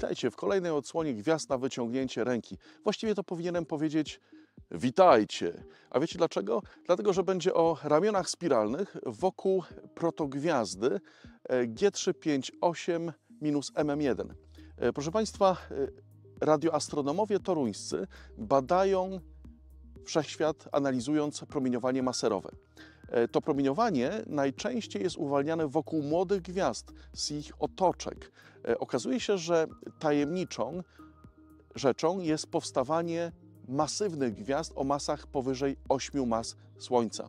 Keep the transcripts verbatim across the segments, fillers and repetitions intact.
Witajcie w kolejnej odsłonie Gwiazd na wyciągnięcie ręki. Właściwie to powinienem powiedzieć witajcie. A wiecie dlaczego? Dlatego, że będzie o ramionach spiralnych wokół protogwiazdy G trzysta pięćdziesiąt osiem M M jeden. Proszę Państwa, radioastronomowie toruńscy badają wszechświat, analizując promieniowanie maserowe. To promieniowanie najczęściej jest uwalniane wokół młodych gwiazd z ich otoczek. Okazuje się, że tajemniczą rzeczą jest powstawanie masywnych gwiazd o masach powyżej ośmiu mas Słońca.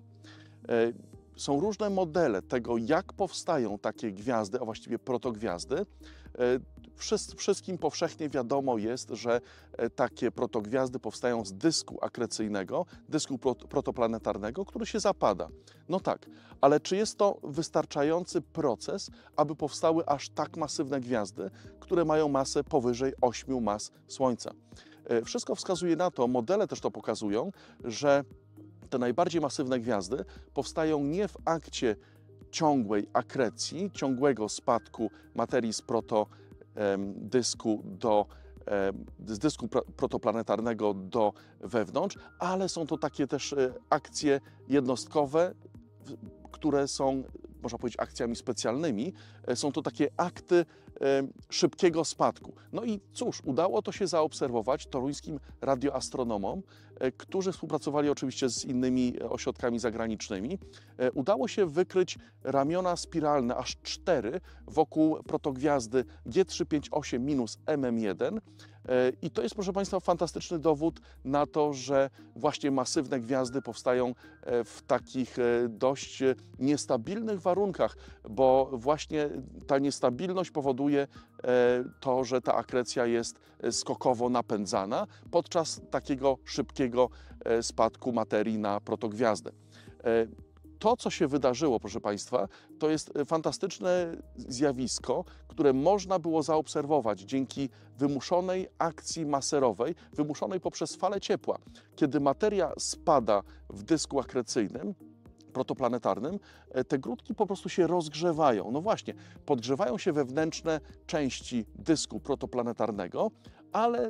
Są różne modele tego, jak powstają takie gwiazdy, a właściwie protogwiazdy. Wszystkim powszechnie wiadomo jest, że takie protogwiazdy powstają z dysku akrecyjnego, dysku protoplanetarnego, który się zapada. No tak, ale czy jest to wystarczający proces, aby powstały aż tak masywne gwiazdy, które mają masę powyżej ośmiu mas Słońca? Wszystko wskazuje na to, modele też to pokazują, że te najbardziej masywne gwiazdy powstają nie w akcie ciągłej akrecji, ciągłego spadku materii z protodysku do z dysku protoplanetarnego do wewnątrz, ale są to takie też akcje jednostkowe, które są, można powiedzieć, akcjami specjalnymi. Są to takie akty szybkiego spadku. No i cóż, udało to się zaobserwować toruńskim radioastronomom, którzy współpracowali oczywiście z innymi ośrodkami zagranicznymi. Udało się wykryć ramiona spiralne, aż cztery, wokół protogwiazdy G trzysta pięćdziesiąt osiem M M jeden. I to jest, proszę Państwa, fantastyczny dowód na to, że właśnie masywne gwiazdy powstają w takich dość niestabilnych warunkach, bo właśnie ta niestabilność powoduje to, że ta akrecja jest skokowo napędzana podczas takiego szybkiego spadku materii na protogwiazdę. To, co się wydarzyło, proszę Państwa, to jest fantastyczne zjawisko, które można było zaobserwować dzięki wymuszonej akcji maserowej, wymuszonej poprzez falę ciepła. Kiedy materia spada w dysku akrecyjnym, protoplanetarnym, te grudki po prostu się rozgrzewają. No właśnie, podgrzewają się wewnętrzne części dysku protoplanetarnego, ale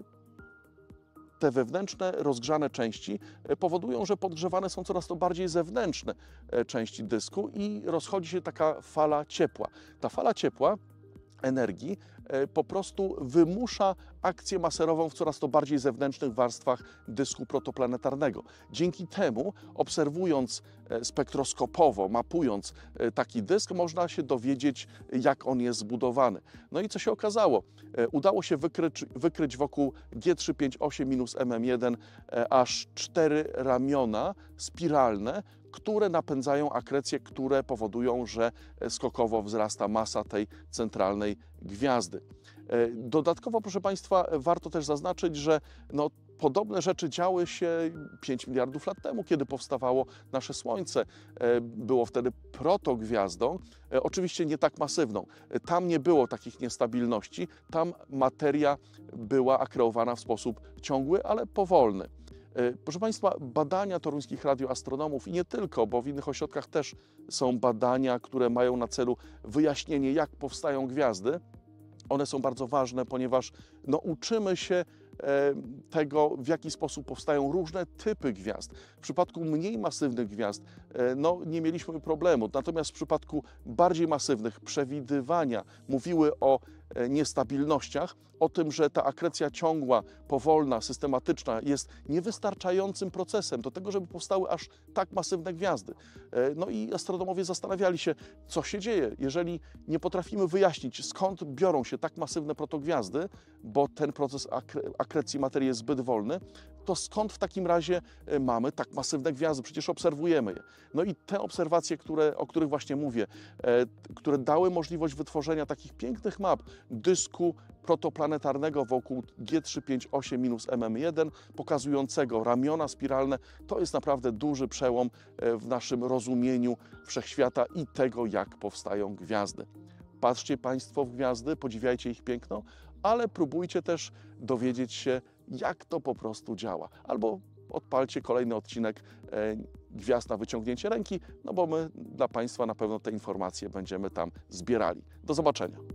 te wewnętrzne, rozgrzane części powodują, że podgrzewane są coraz to bardziej zewnętrzne części dysku i rozchodzi się taka fala ciepła. Ta fala ciepła, energii, po prostu wymusza akcję maserową w coraz to bardziej zewnętrznych warstwach dysku protoplanetarnego. Dzięki temu, obserwując spektroskopowo, mapując taki dysk, można się dowiedzieć, jak on jest zbudowany. No i co się okazało? Udało się wykryć, wykryć wokół G trzysta pięćdziesiąt osiem M M jeden aż cztery ramiona spiralne, które napędzają akrecje, które powodują, że skokowo wzrasta masa tej centralnej gwiazdy. Dodatkowo, proszę Państwa, warto też zaznaczyć, że no, podobne rzeczy działy się pięć miliardów lat temu, kiedy powstawało nasze Słońce. Było wtedy protogwiazdą, oczywiście nie tak masywną. Tam nie było takich niestabilności, tam materia była akreowana w sposób ciągły, ale powolny. Proszę Państwa, badania toruńskich radioastronomów i nie tylko, bo w innych ośrodkach też są badania, które mają na celu wyjaśnienie, jak powstają gwiazdy. One są bardzo ważne, ponieważ no, uczymy się tego, w jaki sposób powstają różne typy gwiazd. W przypadku mniej masywnych gwiazd no, nie mieliśmy problemu, natomiast w przypadku bardziej masywnych przewidywania mówiły o niestabilnościach, o tym, że ta akrecja ciągła, powolna, systematyczna jest niewystarczającym procesem do tego, żeby powstały aż tak masywne gwiazdy. No i astronomowie zastanawiali się, co się dzieje, jeżeli nie potrafimy wyjaśnić, skąd biorą się tak masywne protogwiazdy, bo ten proces akre akrecji materii jest zbyt wolny, to skąd w takim razie mamy tak masywne gwiazdy? Przecież obserwujemy je. No i te obserwacje, które, o których właśnie mówię, e, które dały możliwość wytworzenia takich pięknych map dysku protoplanetarnego wokół G trzysta pięćdziesiąt osiem M M jeden, pokazującego ramiona spiralne, to jest naprawdę duży przełom w naszym rozumieniu wszechświata i tego, jak powstają gwiazdy. Patrzcie Państwo w gwiazdy, podziwiajcie ich piękno, ale próbujcie też dowiedzieć się, jak to po prostu działa. Albo odpalcie kolejny odcinek e, Gwiazd na wyciągnięcie ręki, no bo my dla Państwa na pewno te informacje będziemy tam zbierali. Do zobaczenia.